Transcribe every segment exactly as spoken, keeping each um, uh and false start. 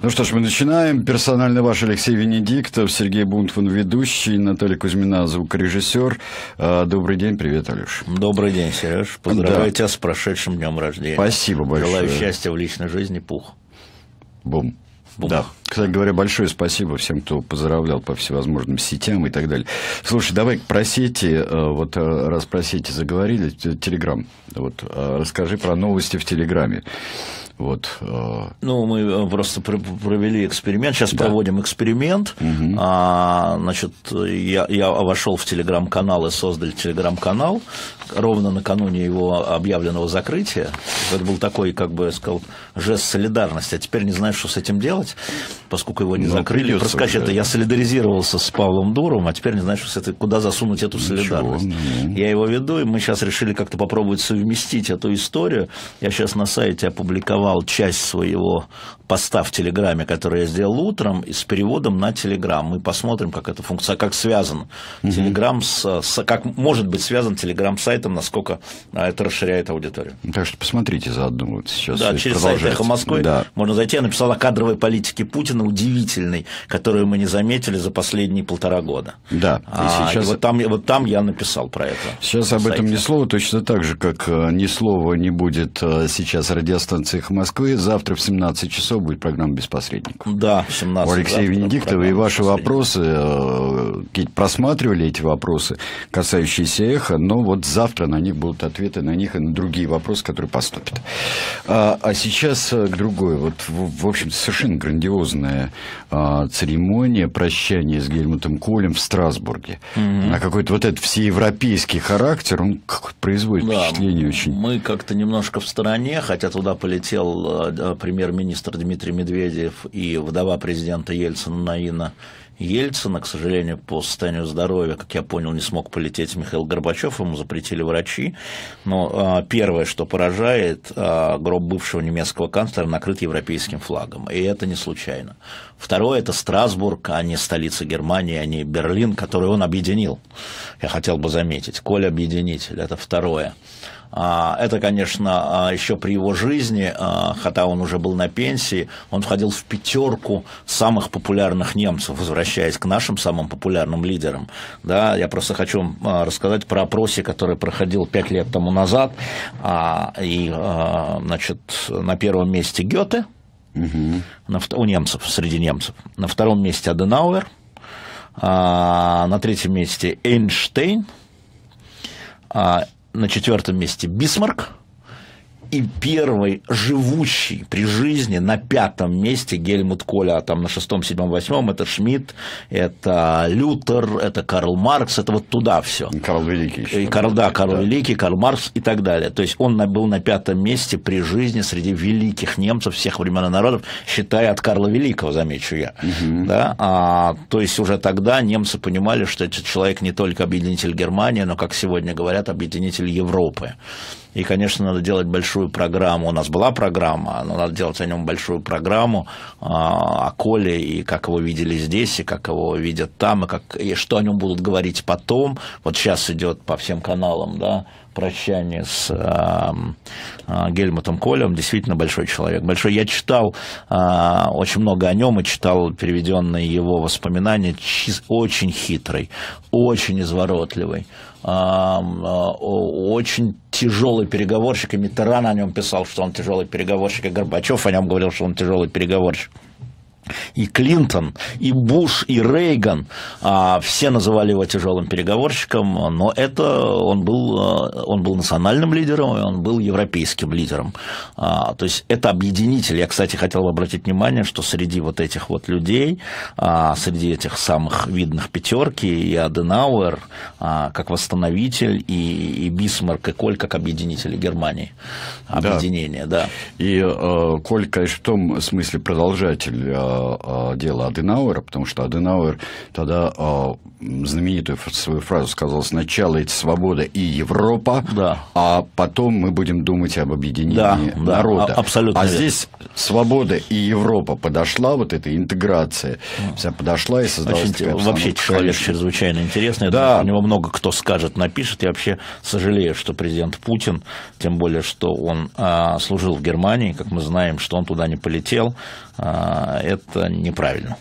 Ну что ж, мы начинаем. Персонально ваш Алексей Венедиктов, Сергей Бунтман, ведущий, Наталья Кузьмина, звукорежиссер. Добрый день, привет, Алеш. Добрый день, Сереж. Поздравляю да. тебя с прошедшим днем рождения. Спасибо большое. Желаю счастья в личной жизни, пух. Бум. Бум. Да. Кстати говоря, большое спасибо всем, кто поздравлял по всевозможным сетям и так далее. Слушай, давай про сети, вот раз про сети заговорили, Телеграм, вот расскажи про новости в Телеграме. Вот. Ну, мы просто провели эксперимент, сейчас да. проводим эксперимент. Угу. А, значит, я, я вошел в телеграм-канал и создали телеграм-канал ровно накануне его объявленного закрытия. Это был такой, как бы я сказал, жест солидарности. А теперь не знаю, что с этим делать, поскольку его не Но закрыли. Просто сказать, это я солидаризировался с Павлом Дуровым, а теперь не знаю, что с этой, куда засунуть эту солидарность. Ничего, я его веду, и мы сейчас решили как-то попробовать совместить эту историю. Я сейчас на сайте опубликовал часть своего поста в Телеграме, который я сделал утром, и с переводом на Телеграм. Мы посмотрим, как эта функция, как связан mm-hmm. Телеграм с, с, как может быть связан Телеграм с сайтом, насколько это расширяет аудиторию. Так что посмотрите заодно вот сейчас. Да, через сайт «Эхо Москвы» да. можно зайти. Я написал о кадровой политике Путина, удивительной, которую мы не заметили за последние полтора года. Да. И а, сейчас... и вот, там, вот там я написал про это. Сейчас об этом ни слова, точно так же, как ни слова не будет сейчас радиостанции «Эхо Москвы». Завтра в семнадцать часов будет программа «Без посредников». Да, в семнадцать. У Алексея Венедиктова и ваши вопросы, просматривали эти вопросы, касающиеся «Эхо», но вот завтра на них будут ответы, на них и на другие вопросы, которые поступят. А, а сейчас к другой. Вот, в, в общем, совершенно грандиозная а, церемония прощания с Гельмутом Колем в Страсбурге. Mm-hmm. А какой-то вот этот всеевропейский характер, он производит да, впечатление очень... Мы как-то немножко в стороне, хотя туда полетел премьер-министр Дмитрий Медведев и вдова президента Ельцина Наина Ельцина. К сожалению, по состоянию здоровья, как я понял, не смог полететь Михаил Горбачев, ему запретили врачи. Но а, первое, что поражает, а, гроб бывшего немецкого канцлера накрыт европейским флагом, и это не случайно. Второе – это Страсбург, а не столица Германии, а не Берлин, который он объединил. Я хотел бы заметить, Коль объединитель – это второе. Это, конечно, еще при его жизни, хотя он уже был на пенсии, он входил в пятерку самых популярных немцев, возвращаясь к нашим самым популярным лидерам. Да, я просто хочу рассказать про опросе, который проходил пять лет тому назад. И, значит, на первом месте Гёте, угу. у немцев, среди немцев. На втором месте Аденауэр, на третьем месте Эйнштейн, на четвертом месте Бисмарк, и первый живущий при жизни на пятом месте Гельмут Коль, а там на шестом, седьмом, восьмом это Шмидт, это Лютер, это Карл Маркс, это вот туда все. Карл Великий. И Карл, да, Карл да. Великий, Карл Маркс и так далее. То есть он был на пятом месте при жизни среди великих немцев всех времен и народов, считая от Карла Великого, замечу я. Угу. Да? А, то есть уже тогда немцы понимали, что этот человек не только объединитель Германии, но, как сегодня говорят, объединитель Европы. И, конечно, надо делать большую программу. У нас была программа, но надо делать о нем большую программу а, о Коле, и как его видели здесь, и как его видят там, и, как, и что о нем будут говорить потом. Вот сейчас идет по всем каналам, да, прощание с а, а, Гельмутом Колем. Действительно большой человек. Большой. Я читал а, очень много о нем и читал переведенные его воспоминания. Очень хитрый, очень изворотливый. Очень тяжелый переговорщик, и Миттеран о нем писал, что он тяжелый переговорщик, и Горбачев о нем говорил, что он тяжелый переговорщик. И Клинтон, и Буш, и Рейган, а, все называли его тяжелым переговорщиком, но это он был, он был национальным лидером, и он был европейским лидером. А, то есть это объединитель. Я, кстати, хотел бы обратить внимание, что среди вот этих вот людей, а, среди этих самых видных пятерки, и Аденауэр а, как восстановитель, и, и Бисмарк, и Коль как объединители Германии. Объединение, да. да. И э, Коль, конечно, в том смысле продолжатель дело Аденауэра, потому что Аденауэр тогда знаменитую свою фразу сказал: сначала это свобода и Европа, да. а потом мы будем думать об объединении да, народа. Да, абсолютно а верно. Здесь свобода и Европа подошла, вот эта интеграция вся подошла и создалась Очень, такая вообще человек конечно. чрезвычайно интересный. Да. У него много кто скажет, напишет. Я вообще сожалею, что президент Путин, тем более, что он а, служил в Германии, как мы знаем, что он туда не полетел, а, это неправильно.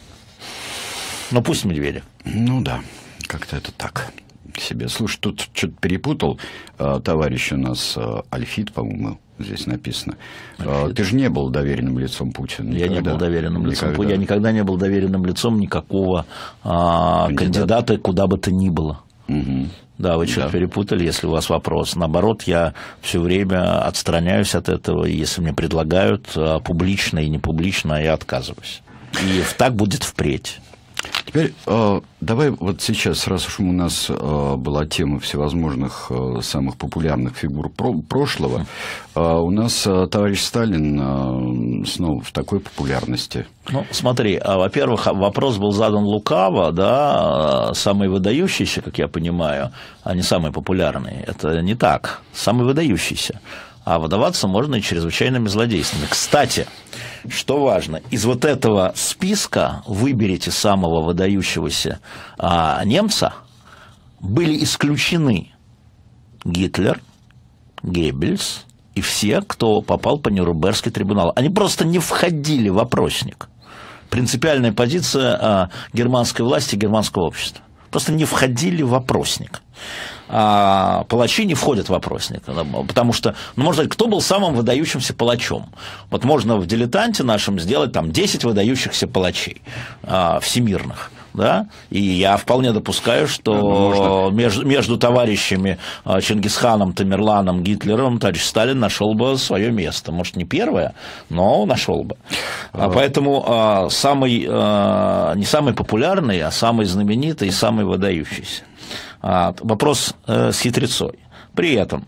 Но пусть Медведев. Ну да, как-то это так себе. Слушай, тут что-то перепутал. Товарищ у нас Альфит, по-моему, здесь написано. Альфит. Ты же не был доверенным лицом Путина. Я никогда. не был доверенным лицом. Никогда. Я никогда не был доверенным лицом никакого а, Кандидат. кандидата, куда бы то ни было. Угу. Да, вы что-то да. перепутали, если у вас вопрос. Наоборот, я все время отстраняюсь от этого, и если мне предлагают публично и не публично, я отказываюсь. И так будет впредь. Теперь э, давай вот сейчас, раз уж у нас э, была тема всевозможных э, самых популярных фигур про прошлого, э, у нас э, товарищ Сталин э, снова в такой популярности. Ну, смотри, во-первых, вопрос был задан лукаво, да, самый выдающийся, как я понимаю, а не самый популярный. Это не так, самый выдающийся. А выдаваться можно и чрезвычайными злодействами. Кстати, что важно, из вот этого списка выберите самого выдающегося а, немца, были исключены Гитлер, Геббельс и все, кто попал по Нюрнбергский трибунал. Они просто не входили в опросник. Принципиальная позиция а, германской власти, германского общества. Просто не входили в опросник. А палачи не входят в опросник, потому что, ну, можно сказать, кто был самым выдающимся палачом? Вот можно в «Дилетанте» нашем сделать там десять выдающихся палачей а, всемирных. Да? И я вполне допускаю, что да, между, между товарищами Чингисханом, Тамерланом, Гитлером товарищ Сталин нашел бы свое место. Может, не первое, но нашел бы. А, поэтому а, самый, а, не самый популярный, а самый знаменитый и самый выдающийся. А, вопрос а, с хитрецой. При этом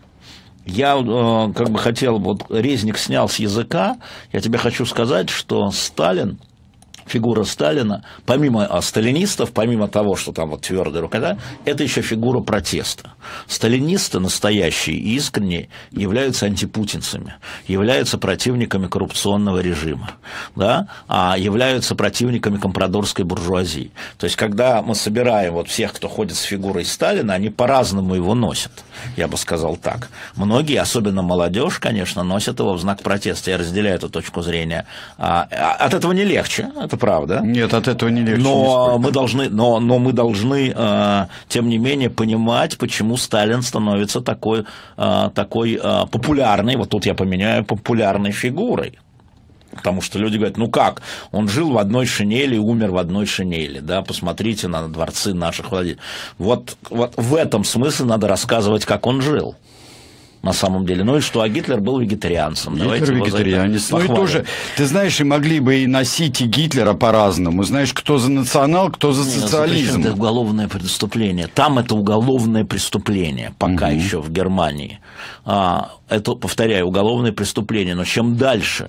я а, как бы хотел, вот Резник снял с языка, я тебе хочу сказать, что Сталин, фигура Сталина, помимо а, сталинистов, помимо того, что там вот твердая рука, да, это еще фигура протеста. Сталинисты настоящие и искренние являются антипутинцами, являются противниками коррупционного режима, да, а являются противниками компрадорской буржуазии. То есть, когда мы собираем вот всех, кто ходит с фигурой Сталина, они по-разному его носят, я бы сказал так. Многие, особенно молодежь, конечно, носят его в знак протеста. Я разделяю эту точку зрения. А, от этого не легче. Это правда. Нет, от этого не легче. Но мы должны, но, но мы должны э, тем не менее, понимать, почему Сталин становится такой, э, такой э, популярной, вот тут я поменяю, популярной фигурой. Потому что люди говорят, ну как, он жил в одной шинели и умер в одной шинели, да, посмотрите на дворцы наших владельцев. Вот, вот в этом смысле надо рассказывать, как он жил. На самом деле. Ну и что, а Гитлер был вегетарианцем. Гитлер вегетарианец. Ну и тоже, ты знаешь, и могли бы и носить и Гитлера по-разному. Знаешь, кто за национал, кто за социализм. Это уголовное преступление. Там это уголовное преступление, пока угу. еще в Германии. А, это, повторяю, уголовное преступление. Но чем дальше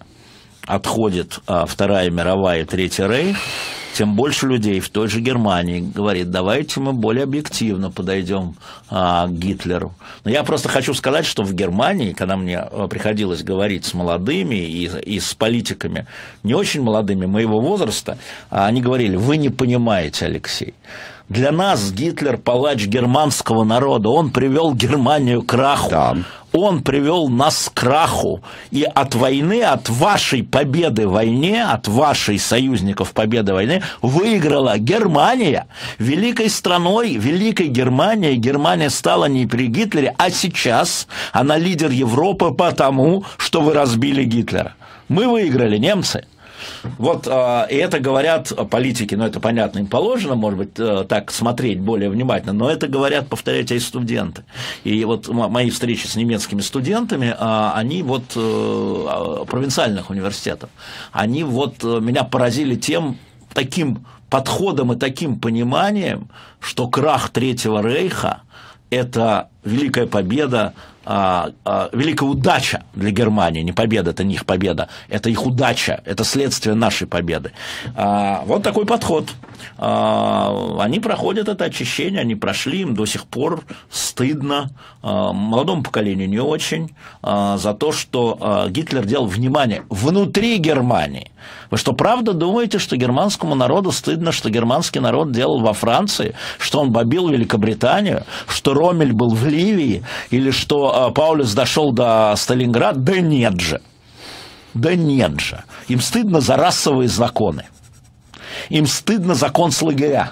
отходит а, Вторая мировая и Третий рейх, тем больше людей в той же Германии говорит, давайте мы более объективно подойдем а, к Гитлеру. Но я просто хочу сказать, что в Германии, когда мне приходилось говорить с молодыми и, и с политиками, не очень молодыми, моего возраста, они говорили, вы не понимаете, Алексей. Для нас Гитлер палач германского народа, он привел Германию к краху. Да. Он привел нас к краху. И от войны, от вашей победы в войне, от вашей союзников победы в войне, выиграла Германия. Великой страной, великой Германией, Германия стала не при Гитлере, а сейчас она лидер Европы потому, что вы разбили Гитлера. Мы выиграли, немцы. Вот, э, и это говорят политики, ну, это понятно, им положено, может быть, э, так смотреть более внимательно, но это говорят, повторяйте, и студенты. И вот мои встречи с немецкими студентами, э, они вот, э, провинциальных университетов, они вот э, меня поразили тем, таким подходом и таким пониманием, что крах Третьего рейха – это великая победа а, а, великая удача для Германии, не победа, это не их победа, это их удача, это следствие нашей победы. А, вот такой подход. А, они проходят это очищение, они прошли, им до сих пор стыдно, а, молодому поколению не очень, а, за то, что а, Гитлер делал, внимание, внутри Германии. Вы что, правда думаете, что германскому народу стыдно, что германский народ делал во Франции, что он бомбил Великобританию, что Роммель был в Ливии, или что Паулюс дошел до Сталинграда? Да нет же. Да нет же. Им стыдно за расовые законы. Им стыдно за концлагеря.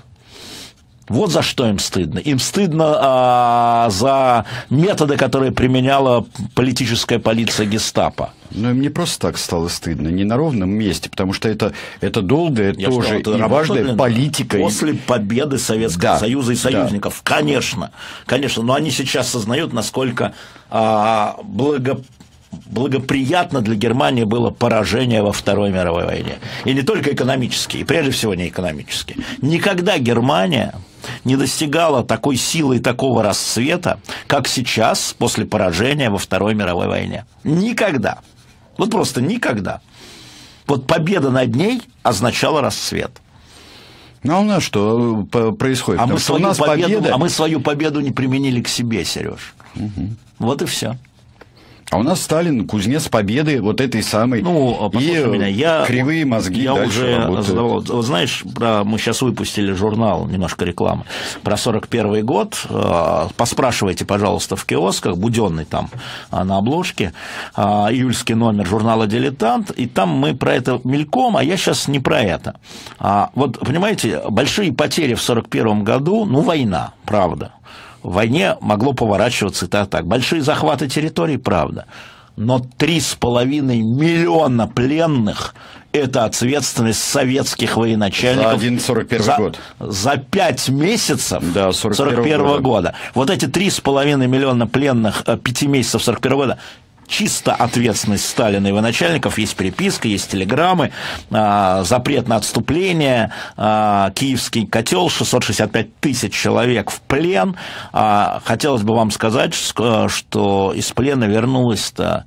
Вот за что им стыдно. Им стыдно а, за методы, которые применяла политическая полиция гестапо. Но им не просто так стало стыдно, не на ровном месте, потому что это, это долгая Я тоже сказал, и важная политика. После победы Советского да, Союза и союзников, да. конечно, конечно, но они сейчас сознают, насколько а, благо... благоприятно для Германии было поражение во Второй мировой войне. И не только экономически, и прежде всего не экономически. Никогда Германия не достигала такой силы и такого расцвета, как сейчас, после поражения во Второй мировой войне. Никогда. Вот просто никогда. Вот победа над ней означала расцвет. Ну, а у нас что происходит? А мы, что у нас победу, победа... а мы свою победу не применили к себе, Сереж. Угу. Вот и все. А у нас Сталин кузнец победы вот этой самой, ну, и меня, я, кривые мозги я дальше уже работают. Задавал, вот знаешь, про, мы сейчас выпустили журнал, немножко рекламы, про сорок первый год, поспрашивайте, пожалуйста, в киосках, Буденный там на обложке, июльский номер журнала «Дилетант», и там мы про это мельком, а я сейчас не про это. Вот, понимаете, большие потери в сорок первом году, ну, война, правда. В войне могло поворачиваться и так, так. Большие захваты территорий, правда. Но три с половиной миллиона пленных – это ответственность советских военачальников. За один сорок первый за, год. За пять месяцев да, сорок первого года. Вот эти три с половиной миллиона пленных пяти месяцев сорок первого года – чисто ответственность Сталина и его начальников, есть переписка, есть телеграммы, э, запрет на отступление, э, киевский котел, шестьсот шестьдесят пять тысяч человек в плен. Э, хотелось бы вам сказать, что из плена вернулась-то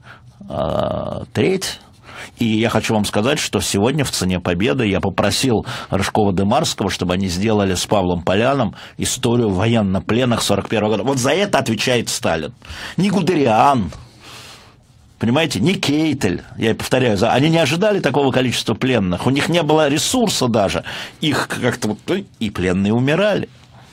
э, треть. И я хочу вам сказать, что сегодня в «Цене победы» я попросил Рыжкова-Демарского, чтобы они сделали с Павлом Поляном историю военнопленных сорок первого года. Вот за это отвечает Сталин. Не Гудериан, понимаете, не Кейтель, я повторяю, они не ожидали такого количества пленных, у них не было ресурса даже, их как-то вот, и пленные умирали.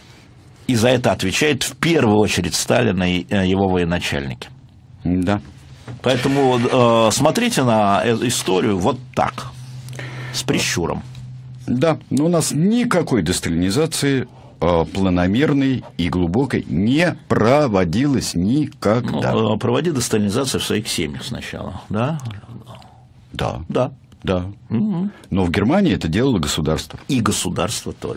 И за это отвечает в первую очередь Сталин и его военачальники. Да. Поэтому э, смотрите на историю вот так, с прищуром. Да, но у нас никакой десталинизации планомерной и глубокой не проводилась никогда. Ну, проводи десталинизацию в своих семьях сначала, да? Да. Да. Да. Угу. Но в Германии это делало государство. И государство тоже.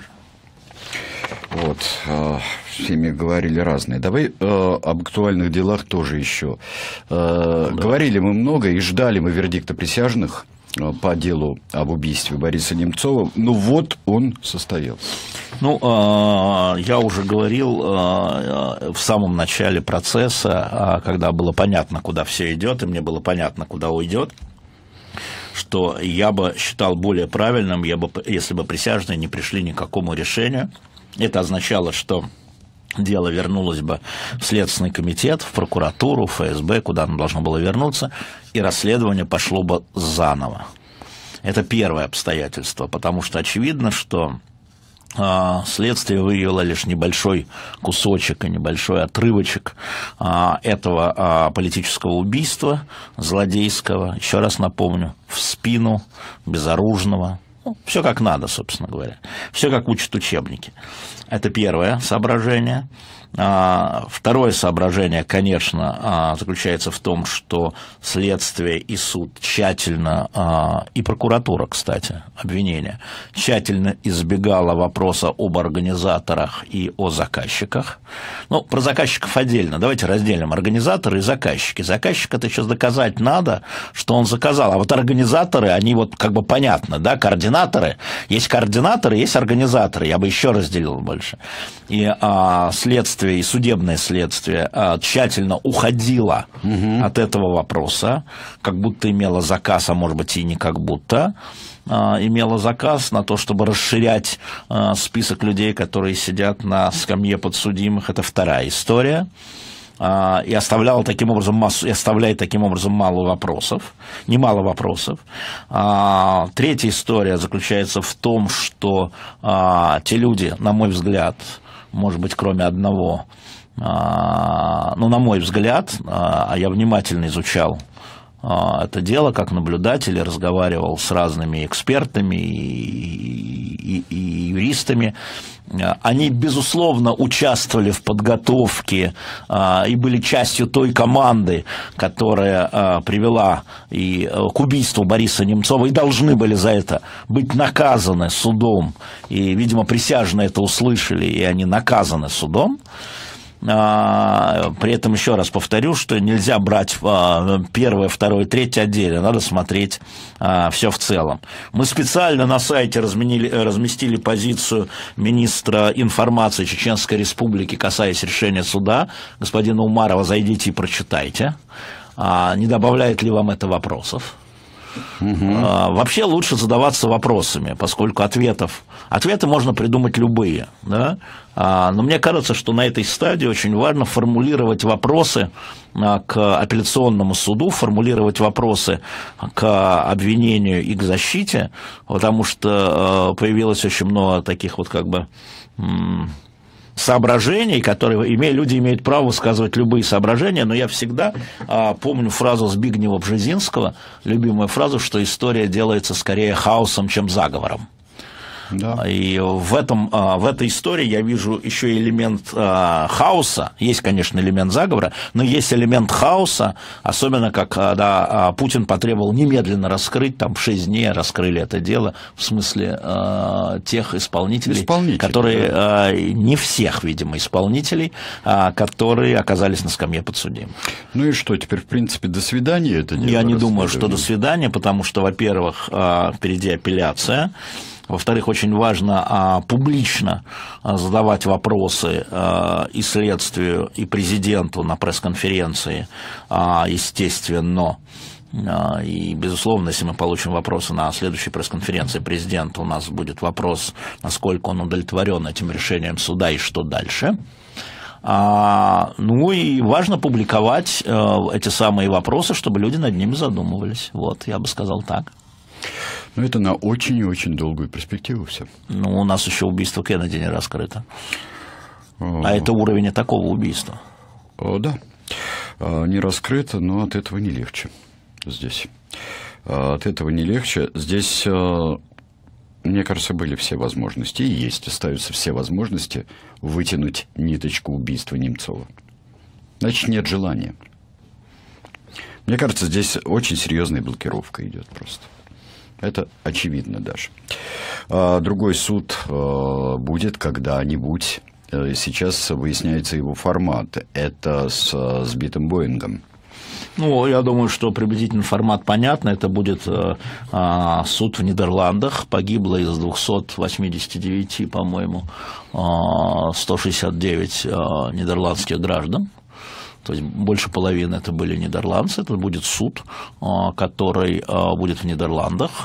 Вот, с ними говорили разные. Давай э, об актуальных делах тоже еще. Э, да. Говорили мы много и ждали мы вердикта присяжных по делу об убийстве Бориса Немцова. Ну вот он состоялся. Ну, я уже говорил в самом начале процесса, когда было понятно, куда все идет, и мне было понятно, куда уйдет, что я бы считал более правильным, я бы, если бы присяжные не пришли ни к какому решению. Это означало, что дело вернулось бы в Следственный комитет, в прокуратуру, в эф эс бэ, куда оно должно было вернуться, и расследование пошло бы заново. Это первое обстоятельство, потому что очевидно, что э, следствие выявило лишь небольшой кусочек и небольшой отрывочек э, этого э, политического убийства злодейского, еще раз напомню, в спину безоружного. Ну, все как надо, собственно говоря. Все как учат учебники. Это первое соображение. Второе соображение, конечно, заключается в том, что следствие и суд тщательно, и прокуратура, кстати, обвинение, тщательно избегала вопроса об организаторах и о заказчиках. Ну, про заказчиков отдельно. Давайте разделим организаторы и заказчики. Заказчик — это сейчас доказать надо, что он заказал. А вот организаторы, они вот как бы понятно, да, координаторы. Есть координаторы, есть организаторы. Я бы еще разделил больше. И а, следствие следствие и судебное следствие тщательно уходило угу. от этого вопроса, как будто имело заказ, а может быть и не как будто, имела заказ на то, чтобы расширять список людей, которые сидят на скамье подсудимых. Это вторая история. И оставляла таким образом массу, и оставляет таким образом мало вопросов, немало вопросов. Третья история заключается в том, что те люди, на мой взгляд, может быть, кроме одного, ну, на мой взгляд, а я внимательно изучал это дело как наблюдатель, разговаривал с разными экспертами и, и, и юристами. Они, безусловно, участвовали в подготовке а, и были частью той команды, которая а, привела и, а, к убийству Бориса Немцова, и должны были за это быть наказаны судом. И, видимо, присяжные это услышали, и они наказаны судом. При этом еще раз повторю, что нельзя брать первое, второе, третье отдельно, надо смотреть все в целом. Мы специально на сайте разменили, разместили позицию министра информации Чеченской Республики, касаясь решения суда, господина Умарова, зайдите и прочитайте. Не добавляет ли вам это вопросов? Угу. Вообще лучше задаваться вопросами, поскольку ответов, ответы можно придумать любые, да? Но мне кажется, что на этой стадии очень важно формулировать вопросы к апелляционному суду, формулировать вопросы к обвинению и к защите, потому что появилось очень много таких вот как бы соображений, которые име, люди имеют право высказывать любые соображения, но я всегда а, помню фразу Збигнева Бжезинского, любимую фразу, что история делается скорее хаосом, чем заговором. Да. И в, этом, в этой истории я вижу еще элемент хаоса. Есть, конечно, элемент заговора, но есть элемент хаоса, особенно когда Путин потребовал немедленно раскрыть, там в шесть дней раскрыли это дело, в смысле тех исполнителей, исполнителей которые, да. не всех, видимо, исполнителей, которые оказались на скамье подсудимых. Ну и что, теперь, в принципе, до свидания это дело? Я не думаю, что до свидания, потому что, во-первых, впереди апелляция. Во-вторых, очень важно а, публично а, задавать вопросы а, и следствию, и президенту на пресс-конференции, а, естественно. А, и, безусловно, если мы получим вопросы на следующей пресс-конференции президента, у нас будет вопрос, насколько он удовлетворен этим решением суда и что дальше. А, ну и важно публиковать а, эти самые вопросы, чтобы люди над ними задумывались. Вот, я бы сказал так. Ну, это на очень и очень долгую перспективу все. Ну, у нас еще убийство Кеннеди не раскрыто. О... А это уровень такого убийства. О, да. Не раскрыто, но от этого не легче здесь. От этого не легче. Здесь, мне кажется, были все возможности, и есть, остаются все возможности вытянуть ниточку убийства Немцова. Значит, нет желания. Мне кажется, здесь очень серьезная блокировка идет просто. Это очевидно даже. Другой суд будет когда-нибудь. Сейчас выясняется его формат. Это с сбитым Боингом. Ну, я думаю, что приблизительно формат понятно. Это будет а, суд в Нидерландах. Погибло из двухсот восьмидесяти девяти, по-моему, а, сто шестьдесят девять а, нидерландских граждан. То есть больше половины это были нидерландцы. Это будет суд, который будет в Нидерландах.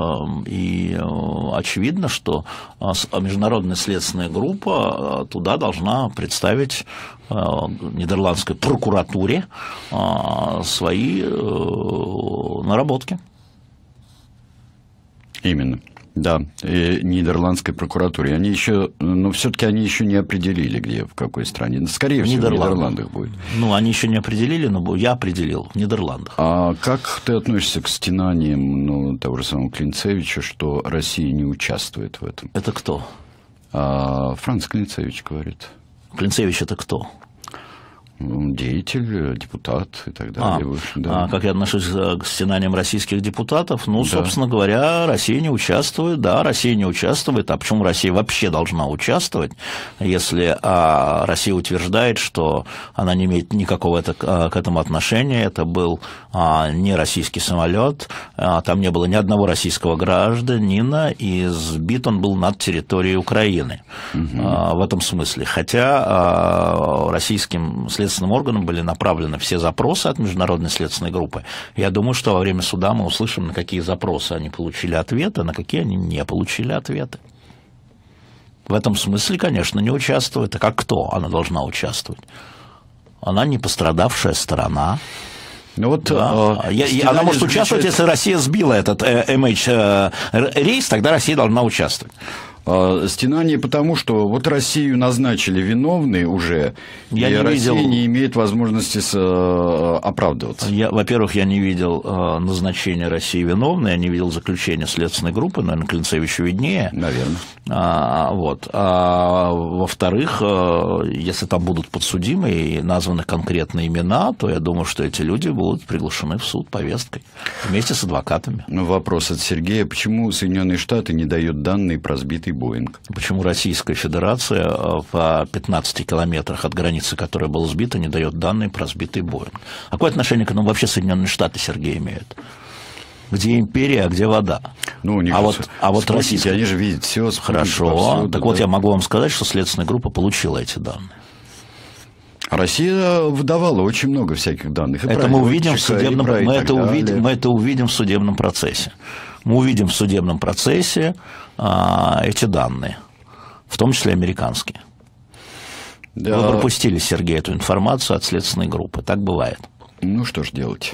И очевидно, что международная следственная группа туда должна представить нидерландской прокуратуре свои наработки. Именно. Да, и нидерландской прокуратуре. Они еще, но все-таки они еще не определили, где, в какой стране. Скорее всего, в Нидерландах будет. Ну, они еще не определили, но я определил в Нидерландах. А как ты относишься к стенаниям, ну, того же самого Клинцевича, что Россия не участвует в этом? Это кто? А, Франц Клинцевич говорит. Клинцевич это кто? Деятель, депутат и так далее. А, выше, да. а как я отношусь к стенаниям российских депутатов? Ну, да. собственно говоря, Россия не участвует, да, Россия не участвует. А почему Россия вообще должна участвовать, если а, Россия утверждает, что она не имеет никакого это, к этому отношения, это был а, не российский самолет, а, там не было ни одного российского гражданина, и сбит он был над территорией Украины. Угу. А, в этом смысле. Хотя а, российским следственным органам были направлены все запросы от международной следственной группы. Я думаю, что во время суда мы услышим, на какие запросы они получили ответы, а на какие они не получили ответы. В этом смысле, конечно, не участвует. А как кто она должна участвовать? Она не пострадавшая сторона. Ну вот, да. э, я, она может участвовать, если Россия сбила этот э, эм эйч э, рейс, тогда Россия должна участвовать. Стенание потому, что вот Россию назначили виновной уже, я и не Россия видел... не имеет возможности с... оправдываться. Я, во-первых, я не видел э, назначения России виновной, я не видел заключения следственной группы, наверное, Клинцевичу виднее. Наверное. А, вот. А, во-вторых, э, если там будут подсудимые и названы конкретные имена, то я думаю, что эти люди будут приглашены в суд повесткой вместе с адвокатами. Ну, вопрос от Сергея. Почему Соединенные Штаты не дают данные про сбитый Боинг? Почему Российская Федерация по пятнадцати километрах от границы, которая была сбита, не дает данные про сбитый Боинг? А какое отношение к этому вообще Соединенные Штаты, Сергей, имеют? Где империя, а где вода? Ну, у них а вот, а вот российская... Они же видят все. Хорошо. Повсюду, так да. Вот я могу вам сказать, что следственная группа получила эти данные. Россия выдавала очень много всяких данных. Это мы увидим в судебном, мы это увидим, мы это увидим в судебном процессе. Мы увидим в судебном процессе а, эти данные, в том числе американские. Да. Вы пропустили, Сергей, эту информацию от следственной группы. Так бывает. Ну, что ж делать.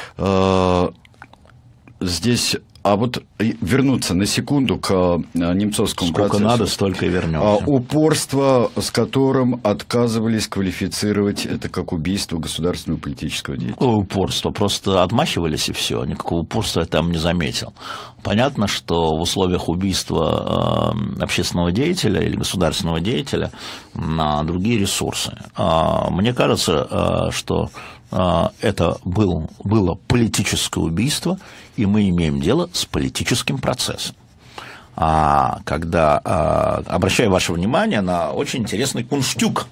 Здесь... А вот вернуться на секунду к немцовскому Сколько процессу. Сколько надо, столько и вернемся. Упорство, с которым отказывались квалифицировать это как убийство государственного политического деятеля. Какое упорство? Просто отмахивались и все. Никакого упорства я там не заметил. Понятно, что в условиях убийства общественного деятеля или государственного деятеля на другие ресурсы. Мне кажется, что это был, было политическое убийство, и мы имеем дело с политическим процессом. А когда, а, обращаю ваше внимание на очень интересный кунштюк.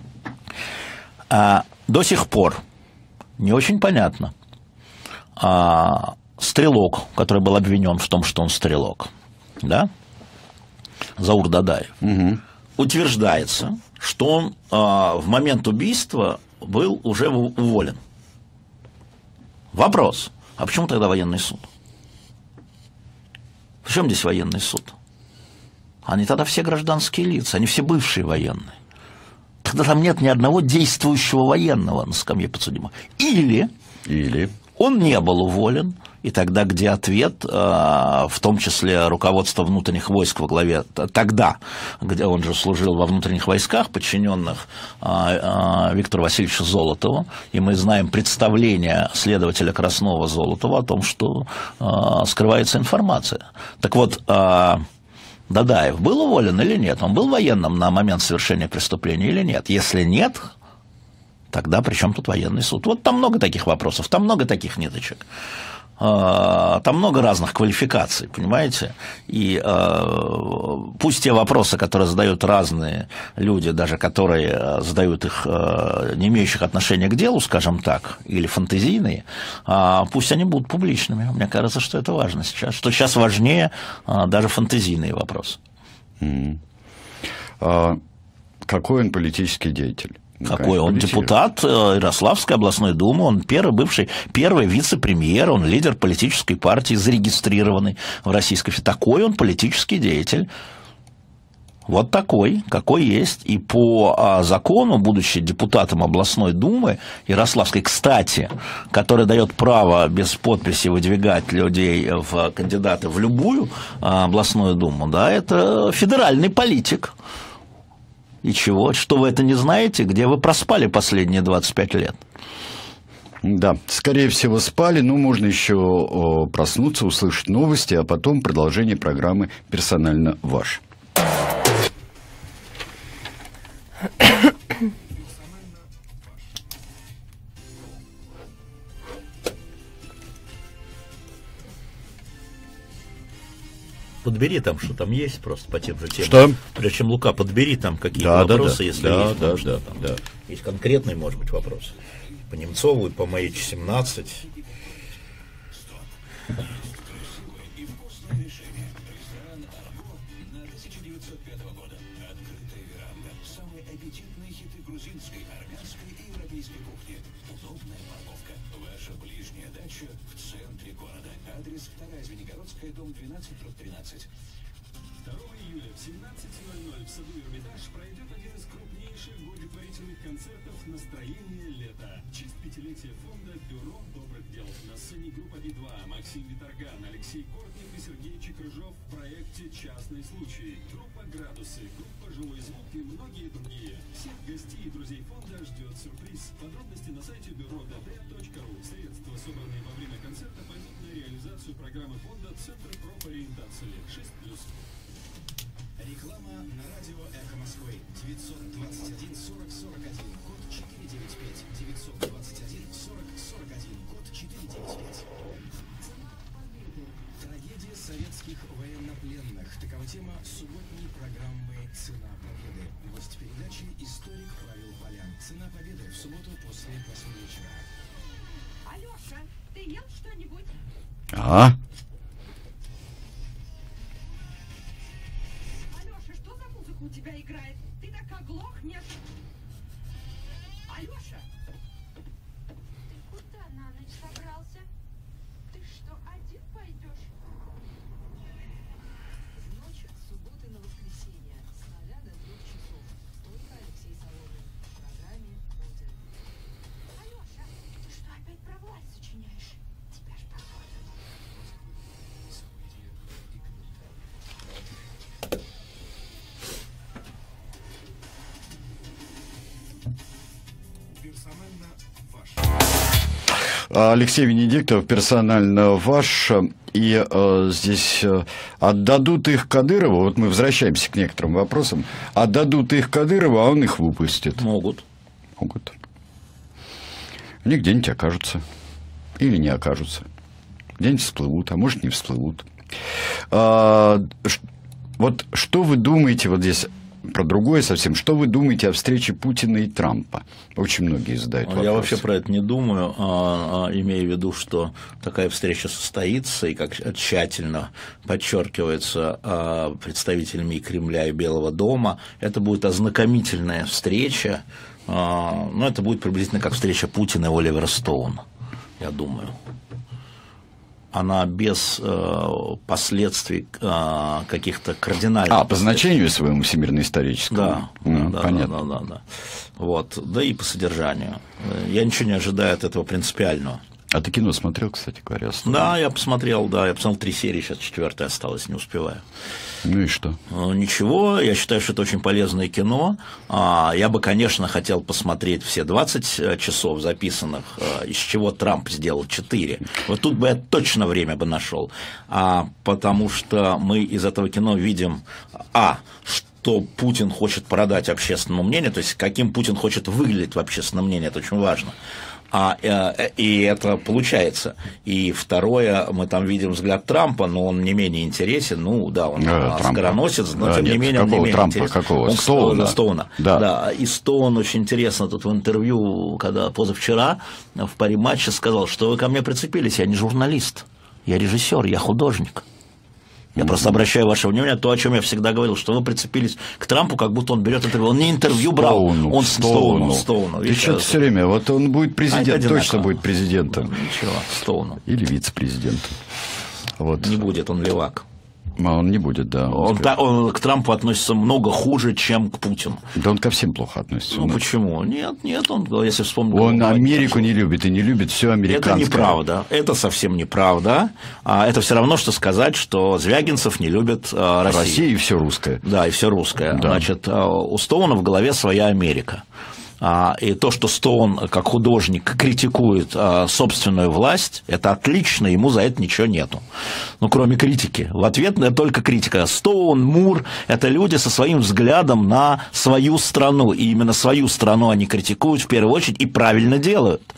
А, до сих пор не очень понятно. А, стрелок, который был обвинен в том, что он стрелок, да? Заур Дадаев, угу. утверждается, что он а, в момент убийства был уже уволен. Вопрос. А почему тогда военный суд? В чем здесь военный суд? Они тогда все гражданские лица, они все бывшие военные. Тогда там нет ни одного действующего военного на скамье подсудимых. Или, Или он не был уволен, и тогда где ответ, в том числе руководство внутренних войск во главе тогда, где он же служил во внутренних войсках, подчиненных Виктору Васильевичу Золотову, и мы знаем представление следователя Краснова Золотова о том, что скрывается информация. Так вот, Дадаев был уволен или нет? Он был военным на момент совершения преступления или нет? Если нет, тогда при чем тут военный суд? Вот там много таких вопросов, там много таких ниточек. Там много разных квалификаций, понимаете? И э, пусть те вопросы, которые задают разные люди, даже которые задают их, э, не имеющих отношения к делу, скажем так, или фантазийные, э, пусть они будут публичными. Мне кажется, что это важно сейчас. Что сейчас важнее э, даже фантазийные вопросы. Mm-hmm. А какой он политический деятель? Какой он депутат Ярославской областной думы, он первый бывший, первый вице-премьер, он лидер политической партии, зарегистрированный в Российской Федерации. Такой он политический деятель. Вот такой, какой есть. И по а, закону, будучи депутатом областной думы Ярославской, кстати, который дает право без подписи выдвигать людей в кандидаты в любую а, областную думу, да, это федеральный политик. И чего? Что вы это не знаете? Где вы проспали последние двадцать пять лет? Да, скорее всего, спали, но можно еще проснуться, услышать новости, а потом продолжение программы «Персонально ваш». Подбери там, что там есть, просто по тем же темам. Что? Прежде чем Лука, подбери там какие-то да, вопросы, да, если да, есть. Да, может, да, там да. Есть конкретные, может быть, вопросы. По Немцову и по Маэч семнадцать. дом двенадцать, тринадцать. второго июля в семнадцать ноль ноль в саду Эрмитаж пройдет один из крупнейших благотворительных концертов «Настроение лета». В честь пятилетия фонда «Бюро добрых дел». На сцене группа Би два, Максим Виторган, Алексей Кортник и Сергей Чекрыжов в проекте «Частный случай». Группа «Градусы», группа «Живой звук» и многие другие. Всех гостей и друзей фонда ждет сюрприз. Подробности на сайте бюро дэ тэ точка ру. Средства, собранные во время концерта, пойдут на реализацию программы фонда Центра профориентации шесть плюс. Реклама на радио «Эхо Москвы». девятьсот двадцать один сорок сорок один, код четыре девять пять. девятьсот двадцать один сорок сорок один, код четыре девять пять. Трагедия советских военнопленных. Такова тема субботней программы «Цена победы». Гость передачи — историк Павел Полян. «Цена победы» в субботу после восьми вечера. Алеша, ты ел что-нибудь? А? Алеша, что за музыка у тебя играет? Ты так оглохнешь. Алеша! Ты куда на ночь собрался? Ты что, один пойдешь? В ночь с субботы на воскресенье с ноля до трех часов. Только Алексей Соломин в программе «Путин». Алеша, ты что, опять про власть сочиняешь? Тебя ж походу. Персонально ваш. Алексей Венедиктов, персонально ваш. И э, здесь э, отдадут их Кадырову, вот мы возвращаемся к некоторым вопросам, отдадут их Кадырову, а он их выпустит. Могут. Могут. Они где-нибудь окажутся. Или не окажутся. Где-нибудь всплывут, а может, не всплывут. А, ш, вот что вы думаете, вот здесь про другое совсем, что вы думаете о встрече Путина и Трампа? Очень многие задают вопрос. Я вообще про это не думаю, а, а, имея в виду, что такая встреча состоится, и как тщательно подчеркивается а, представителями и Кремля, и Белого дома, это будет ознакомительная встреча, а, ну, это будет приблизительно как встреча Путина и Оливера Стоуна, я думаю. Она без э, последствий э, каких-то кардинальных. А, по значению своему всемирно-историческому. Да, ну, да, понятно. да, да, да, да. Вот, да и по содержанию. Я ничего не ожидаю от этого принципиального. А ты кино смотрел, кстати говоря? Да, я посмотрел, да, я посмотрел три серии, сейчас четвертая осталась, не успеваю. Ну и что? Ничего, я считаю, что это очень полезное кино. Я бы, конечно, хотел посмотреть все двадцать часов записанных, из чего Трамп сделал четыре. Вот тут бы я точно время бы нашел, потому что мы из этого кино видим, а, что Путин хочет продать общественному мнению, то есть каким Путин хочет выглядеть в общественном мнении, это очень важно. А, и это получается. И второе, мы там видим взгляд Трампа, но он не менее интересен. Ну, да, он а, скороносец, но да, тем нет, не менее он не менее Трампа, интересен. Какого? Он Стоуна. Стоуна. Да. Да. И Стоун очень интересно тут в интервью, когда позавчера в паре матча сказал, что вы ко мне прицепились, я не журналист, я режиссер, я художник. Я просто обращаю ваше внимание на то, о чем я всегда говорил, что вы прицепились к Трампу, как будто он берет интервью. Он не интервью брал, Стоуну, он Стоуну. Стоуну. Стоуну. Ты что-то все время, вот он будет президент, а точно будет президентом. Ничего, Стоуну. Или вице-президентом. Вот. Не будет, он левак. А он не будет, да. Он, Он, та, он к Трампу относится много хуже, чем к Путину. Да он ко всем плохо относится. Ну он... почему? Нет, нет, он, если вспомнить... Он Америку не любит и не любит все американское. Это неправда, это совсем неправда. Это все равно, что сказать, что Звягинцев не любит а, Россию. Россия и все русское. Да, и все русское. Да. Значит, у Стоуна в голове своя Америка. И то, что Стоун, как художник, критикует собственную власть, это отлично, ему за это ничего нету. Ну, кроме критики. В ответ на это только критика. Стоун, Мур – это люди со своим взглядом на свою страну. И именно свою страну они критикуют в первую очередь и правильно делают.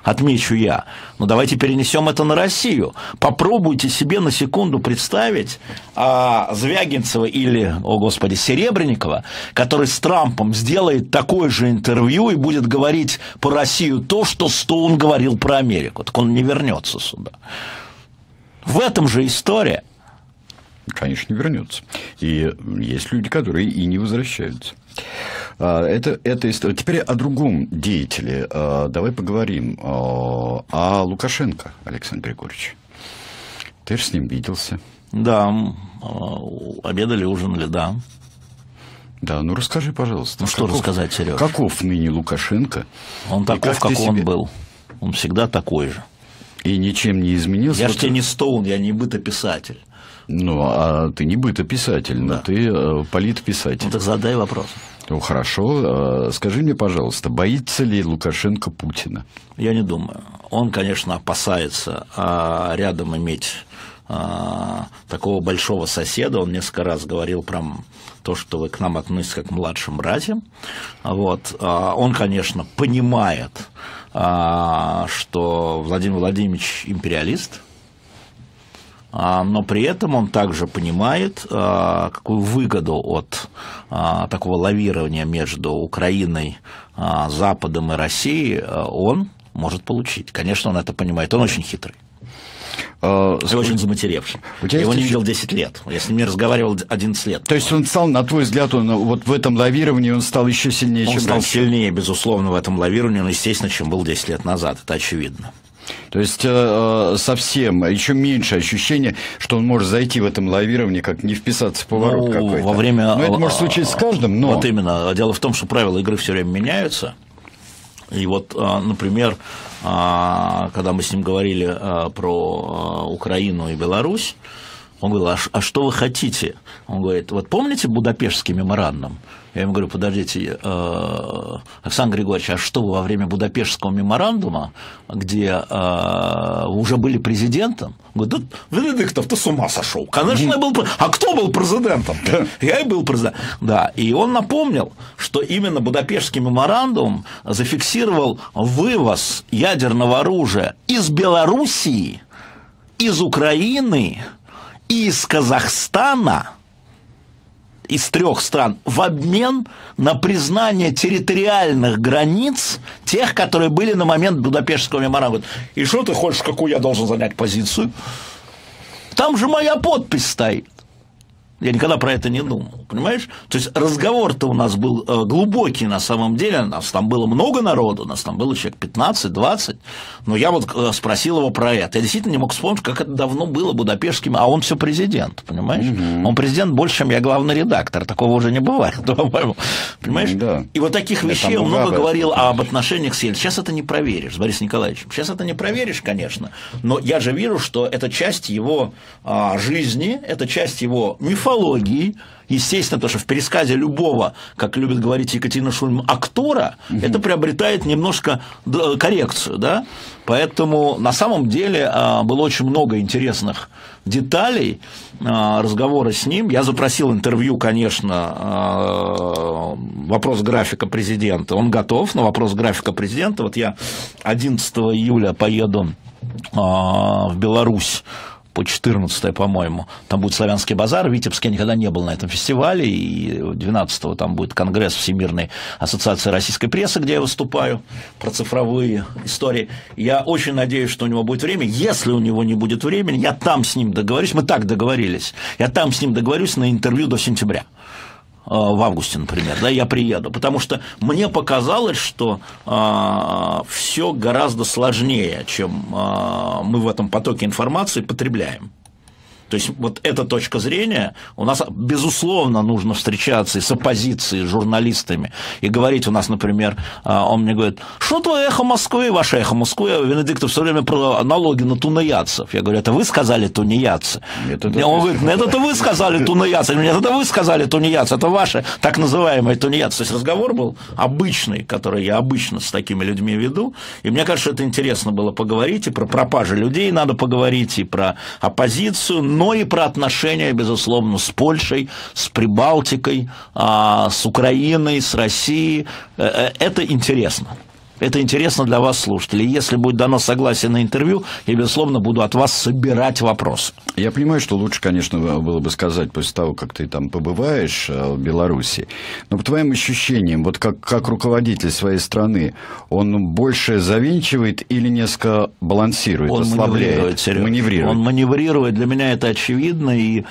отмечу я. Но давайте перенесем это на Россию. Попробуйте себе на секунду представить а, Звягинцева или, о господи, Серебренникова, который с Трампом сделает такое же интервью и будет говорить по Россию то, что Стоун говорил про Америку. Так он не вернется сюда. В этом же история. Конечно, не вернется. И есть люди, которые и не возвращаются. Это, это история. Теперь о другом деятеле. Давай поговорим о Лукашенко, Александр Григорьевич. Ты же с ним виделся. Да, обедали, ужинали, да. Да, ну расскажи, пожалуйста. Ну что каков, рассказать, Сереж? Каков ныне Лукашенко? Он таков, как, как он себе... был. Он всегда такой же. И ничем не изменился? Я же тебе не Стоун, я не бытописатель. Ну, а ты не бытописатель, но да. ты э, политписатель. Ну, так задай вопрос. Ну, хорошо. Скажи мне, пожалуйста, боится ли Лукашенко Путина? Я не думаю. Он, конечно, опасается а, рядом иметь а, такого большого соседа. Он несколько раз говорил про то, что вы к нам относитесь как к младшим братьям. Вот. А, он, конечно, понимает, а, что Владимир Владимирович империалист. Но при этом он также понимает, какую выгоду от такого лавирования между Украиной, Западом и Россией он может получить. Конечно, он это понимает. Он очень хитрый. А, и очень заматеревший. Я его не видел десять лет. Я с ним не разговаривал одиннадцать лет. То есть он стал, на твой взгляд, он вот в этом лавировании он стал еще сильнее, он чем стал раньше? сильнее, безусловно, в этом лавировании, но, естественно, чем был десять лет назад. Это очевидно. То есть э, совсем еще меньше ощущение, что он может зайти в этом лавировании, как не вписаться в поворот ну, какой-то. Во время... Ну, это может случиться с каждым, но... Вот именно. Дело в том, что правила игры все время меняются. И вот, например, когда мы с ним говорили про Украину и Беларусь, он говорил, а, а что вы хотите? Он говорит, вот помните Будапештский меморандум? Я ему говорю, подождите, э, Александр Григорьевич, а что вы во время Будапештского меморандума, где э, вы уже были президентом? Он говорит, да, Венедиктов, ты с ума сошел. Конечно, я был... А кто был президентом? Я и был президентом. Да, и он напомнил, что именно Будапештский меморандум зафиксировал вывоз ядерного оружия из Белоруссии, из Украины, из Казахстана, из трех стран, в обмен на признание территориальных границ тех, которые были на момент Будапештского меморандума. И что ты хочешь, какую я должен занять позицию? Там же моя подпись стоит. Я никогда про это не думал, понимаешь? То есть разговор-то у нас был глубокий на самом деле, у нас там было много народу, у нас там было человек пятнадцать-двадцать, но я вот спросил его про это. Я действительно не мог вспомнить, как это давно было Будапештским, а он все президент, понимаешь? Угу. Он президент больше, чем я главный редактор, такого уже не бывает, по-моему, понимаешь? Да. И вот таких я вещей он много говорил об отношениях с Ельциным. Сейчас это не проверишь с Борисом Николаевичем, сейчас это не проверишь, конечно, но я же вижу, что это часть его а, жизни, это часть его мифологии, естественно, потому что в пересказе любого, как любит говорить Екатерина Шульман, актора, угу. это приобретает немножко коррекцию, да, поэтому на самом деле было очень много интересных деталей разговора с ним. Я запросил интервью, конечно, вопрос графика президента, он готов, но вопрос графика президента, вот я одиннадцатого июля поеду в Беларусь, по четырнадцатое, по-моему, там будет Славянский базар, в Витебске я никогда не был на этом фестивале, и двенадцатого там будет конгресс Всемирной ассоциации российской прессы, где я выступаю, про цифровые истории. Я очень надеюсь, что у него будет время. Если у него не будет времени, я там с ним договорюсь, мы так договорились, я там с ним договорюсь на интервью до сентября. В августе, например, да, я приеду, потому что мне показалось, что э, все гораздо сложнее, чем э, мы в этом потоке информации потребляем. То есть вот эта точка зрения, у нас, безусловно, нужно встречаться и с оппозицией, с журналистами, и говорить у нас, например, он мне говорит, что твое эхо Москвы, ваше эхо Москвы, Венедиктов все время про налоги на тунеядцев. Я говорю, это вы сказали тунеядцы? Нет, это он говорит, нет, это вы сказали тунеядцы. Нет, это вы сказали тунеядцы, это ваши так называемые тунеядцы. То есть разговор был обычный, который я обычно с такими людьми веду, и мне кажется, это интересно было поговорить, и про пропажи людей надо поговорить, и про оппозицию, но и про отношения, безусловно, с Польшей, с Прибалтикой, с Украиной, с Россией. Это интересно. Это интересно для вас, слушатели. Если будет дано согласие на интервью, я, безусловно, буду от вас собирать вопросы. Я понимаю, что лучше, конечно, было бы сказать после того, как ты там побываешь в Беларуси, но по твоим ощущениям, вот как, как руководитель своей страны, он больше завинчивает или несколько балансирует, он ослабляет? Маневрирует, маневрирует. Он маневрирует, для меня это очевидно, и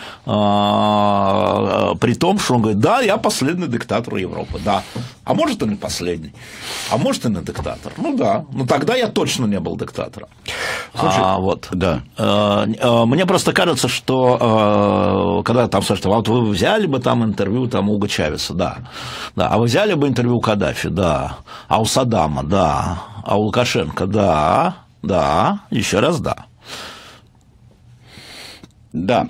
а, при том, что он говорит, да, я последний диктатор Европы, да. А может, и не последний, а может, и не диктатор. Ну да, ну тогда я точно не был диктатором. Слушай, а, вот. Да. А, а, мне просто кажется, что а, когда там спрашивают, а вот вы взяли бы там интервью там, у Уго Чавеса, да. да. А вы взяли бы интервью у Каддафи, да. А у Саддама, да. А у Лукашенко, да. Да, еще раз да. Да,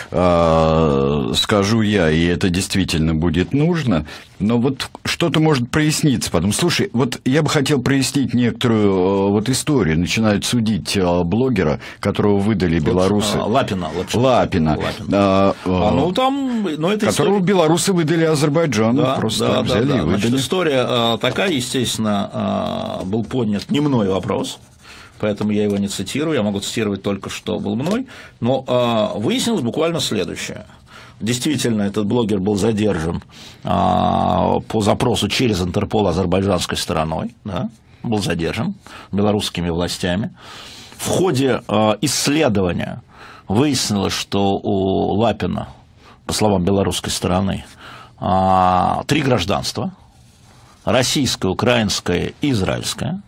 скажу я, и это действительно будет нужно, но вот что-то может проясниться потом. Слушай, вот я бы хотел прояснить некоторую вот историю. Начинают судить блогера, которого выдали белорусы. Лапина. Лапина. Лапина. А, а, ну, там, ну, это которого история... белорусы выдали Азербайджану. Да, просто да, взяли да, и да. выдали. Значит, история такая, естественно, был поднят не мной вопрос. Поэтому я его не цитирую, я могу цитировать только, что был мной. Но а, выяснилось буквально следующее. Действительно, этот блогер был задержан а, по запросу через Интерпол азербайджанской стороной, да, был задержан белорусскими властями. В ходе а, исследования выяснилось, что у Лапина, по словам белорусской стороны, а, три гражданства – российское, украинское и израильское.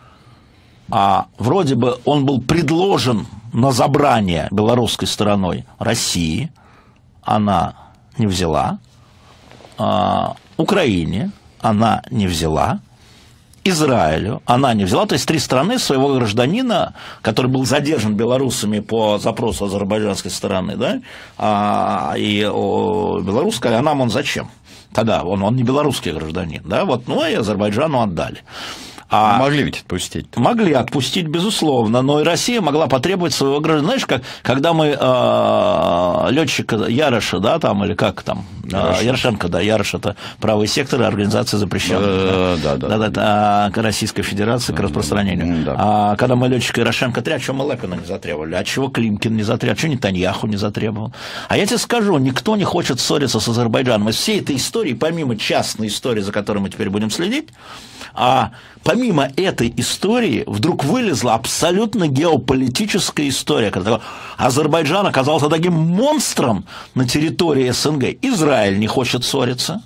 А вроде бы он был предложен на забрание белорусской стороной России, она не взяла, а, Украине она не взяла, Израилю она не взяла, то есть три страны своего гражданина, который был задержан белорусами по запросу азербайджанской стороны, да, а, и о, белорусская, а нам он зачем? Тогда он, он не белорусский гражданин, да, вот, ну и Азербайджану отдали. А могли ведь отпустить. Могли отпустить, безусловно, но и Россия могла потребовать своего гражданина. Знаешь, как, когда мы э, летчика Яроша, да, там, или как там, Ярошенко, Ярошенко да, Ярош – это правый сектор, организация запрещенная. Да, да, да. да, да, да Российской Федерации к распространению. Да. А когда мы летчика Ярошенко требовали, а чего мы Лапина не затребовали, а чего Климкин не затребовал, а чего Нетаньяху не затребовал. А я тебе скажу, никто не хочет ссориться с Азербайджаном. Из всей этой истории, помимо частной истории, за которой мы теперь будем следить, а помимо этой истории вдруг вылезла абсолютно геополитическая история, когда Азербайджан оказался таким монстром на территории СНГ. Израиль не хочет ссориться.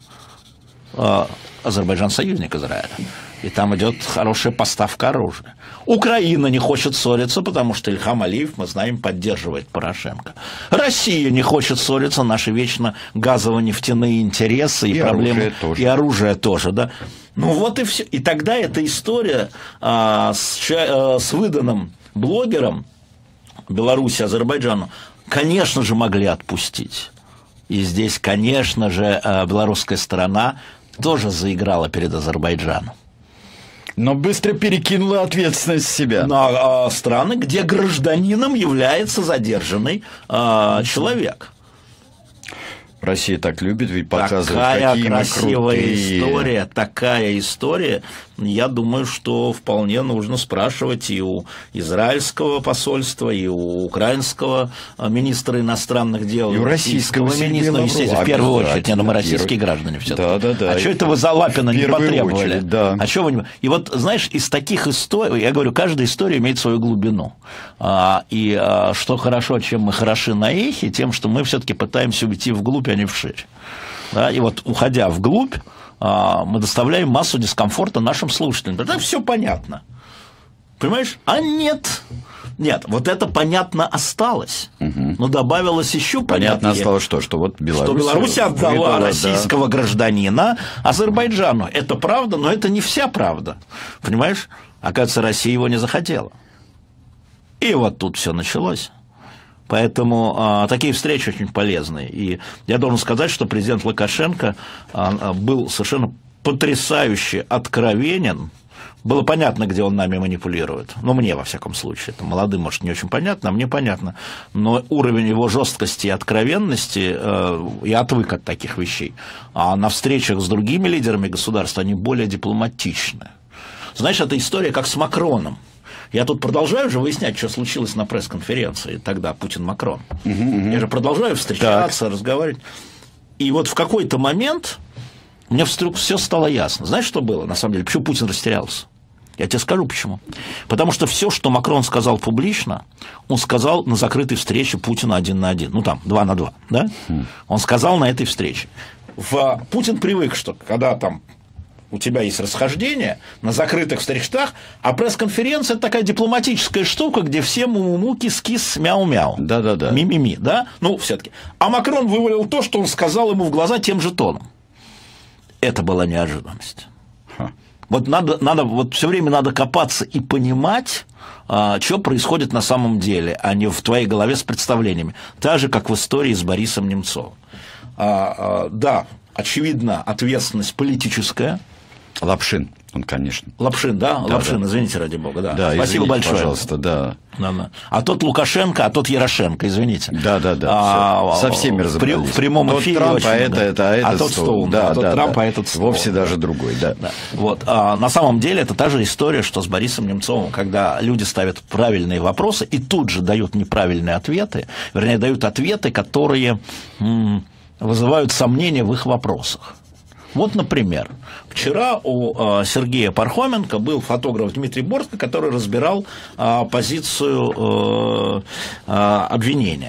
Азербайджан союзник Израиля. И там идет хорошая поставка оружия. Украина не хочет ссориться, потому что Ильхам Алиев, мы знаем, поддерживает Порошенко. Россия не хочет ссориться, наши вечно газово-нефтяные интересы и, и проблемы. Оружие тоже. И оружие тоже, да. Ну вот и все. И тогда эта история а, с, а, с выданным блогером Беларуси, Азербайджану, конечно же, могли отпустить. И здесь, конечно же, белорусская сторона тоже заиграла перед Азербайджаном. Но быстро перекинула ответственность с себя. На э, страны, где гражданином является задержанный э, человек. Россия так любит ведь показывать, такая какие красивая мы крутые. история, такая история. Я думаю, что вполне нужно спрашивать и у израильского посольства, и у украинского министра иностранных дел, и у российского министра, ну, естественно, в первую очередь, не, ну, мы российские граждане все-таки. Да, да, да. А что это вы за Лапина не потребовали? Очередь, да. А что вы не... И вот, знаешь, из таких историй, я говорю, каждая история имеет свою глубину. А, и а, что хорошо, чем мы хороши на эхе, тем, что мы все-таки пытаемся уйти вглубь, а не вширь. Да? И вот, уходя вглубь, мы доставляем массу дискомфорта нашим слушателям. Тогда все понятно. Понимаешь? А нет. Нет, вот это понятно осталось. Угу. Но добавилось еще понятно. Понятно осталось что? Что вот Беларусь, что Беларусь отдала выдала, российского да. гражданина Азербайджану. Это правда, но это не вся правда. Понимаешь? Оказывается, Россия его не захотела. И вот тут все началось. Поэтому а, такие встречи очень полезны. И я должен сказать, что президент Лукашенко а, был совершенно потрясающе откровенен. Было понятно, где он нами манипулирует. Ну, мне, во всяком случае. Это молодым, может, не очень понятно, а мне понятно. Но уровень его жесткости и откровенности, э, я отвык от таких вещей. А на встречах с другими лидерами государства они более дипломатичны. знаешь, эта история как с Макроном. Я тут продолжаю же выяснять, что случилось на пресс-конференции тогда Путин-Макрон. Угу, угу. Я же продолжаю встречаться, так. разговаривать. И вот в какой-то момент мне вдруг все стало ясно. Знаешь, что было на самом деле? Почему Путин растерялся? Я тебе скажу, почему. Потому что все, что Макрон сказал публично, он сказал на закрытой встрече Путина один на один. Ну, там, два на два, да? Mm. Он сказал на этой встрече. В... Путин привык, что когда там у тебя есть расхождение на закрытых встречах, а пресс-конференция – это такая дипломатическая штука, где все му-му-му, кис-кис, мяу-мяу. Да-да-да. Ми-ми-ми, да? Ну, все-таки. А Макрон вывалил то, что он сказал ему в глаза тем же тоном. Это была неожиданность. Ха. Вот надо, надо, вот все время надо копаться и понимать, а, что происходит на самом деле, а не в твоей голове с представлениями. Так же, как в истории с Борисом Немцовым. А, а, да, очевидно, ответственность политическая. Лапшин, он, конечно. Лапшин, да? да Лапшин, да. извините, ради бога, да. да Спасибо извините, большое. Пожалуйста, да. Да, да. А тот Лукашенко, а тот Ярошенко, извините. Да, да, да. А, со всеми разобрались. В прямом тот эфире. Трамп, очень, а да. это, это, а, это а тот Стоун, да, а тот да, Трамп, да. а этот Стоун. Вовсе даже другой, да. да. Вот. А, на самом деле это та же история, что с Борисом Немцовым, когда люди ставят правильные вопросы и тут же дают неправильные ответы, вернее, дают ответы, которые м- вызывают сомнения в их вопросах. Вот, например, вчера у э, Сергея Пархоменко был фотограф Дмитрий Бортко, который разбирал э, позицию э, э, обвинения.